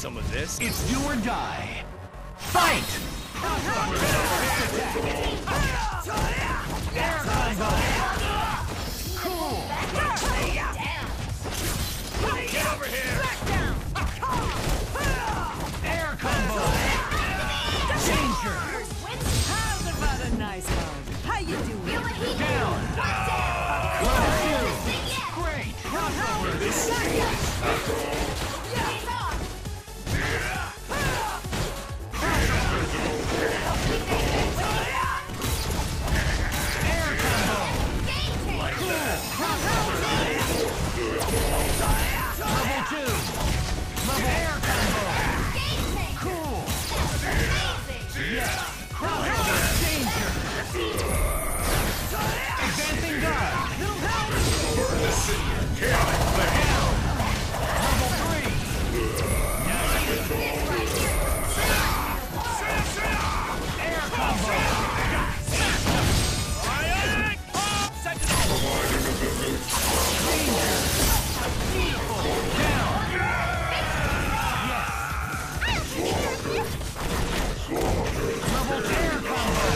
some of this. It's do or die. Fight! Air combo! Cool! Get over here! Air combo! Danger! How's about a nice hug? How you doing? Down! Level 2! Great! Crossover! Air combo! Level 2! Level air combo! Cool! Yes! Crossover! Danger! Advancing guard! Little help! Down! Level 3! Air combo! Danger! Down! Level air combo!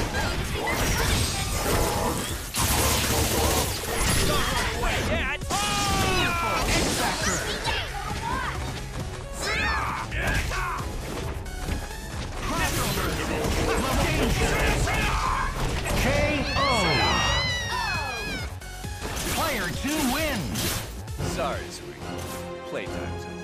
Beautiful! X-Factor! KO! Player 2 wins! Sorry, sweet. Playtime's over.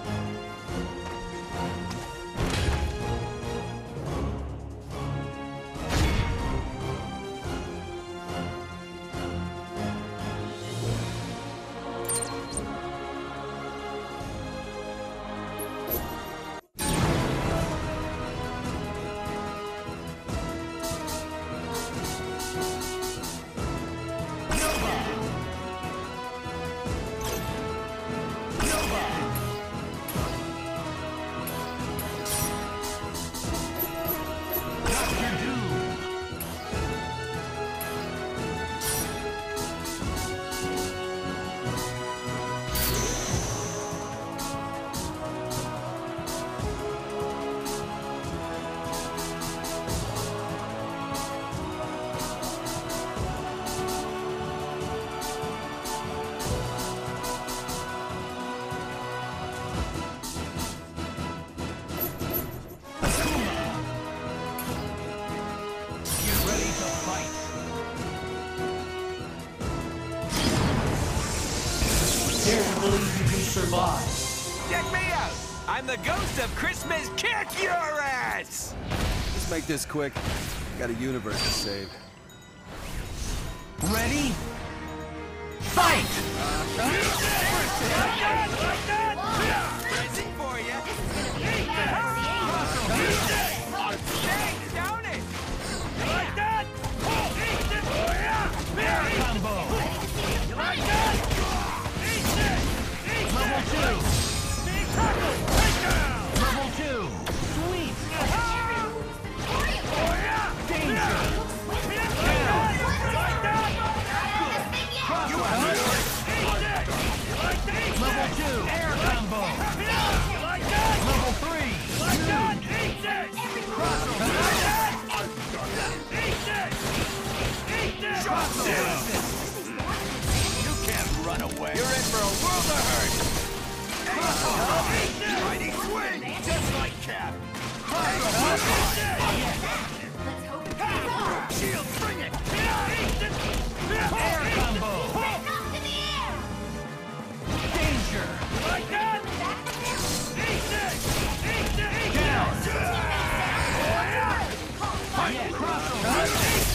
Survive. Check me out! I'm the ghost of Christmas. Kick your ass! Let's make this quick. Got a universe to save. Ready? Fight! Present for you. Down it! You like that? Air combo! You like that? Level 2! Level 2! Sweet! Danger! Crosswise! Level 2! Air combo! Level 3! Crossover! You can't run away. You're in for a world of hurt. Mighty swing, just like Cap. Shield, bring it. Air combo! Danger! Like that. Down! Crossover!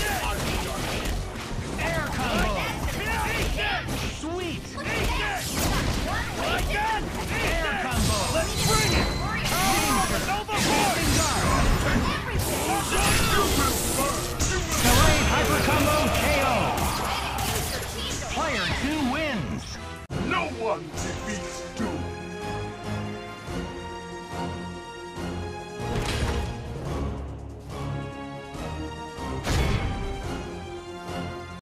Air combo! Sweet! Like that. Air combo! Let's bring it. Advancing guard! Delayed hyper combo KO! Player 2 wins! No one defeats Doom.